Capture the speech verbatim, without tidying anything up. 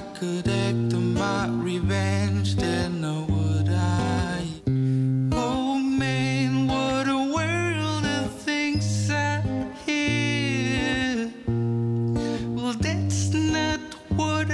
could act on my revenge, then I would I. Oh man, what a world of things I hear. Well, that's not what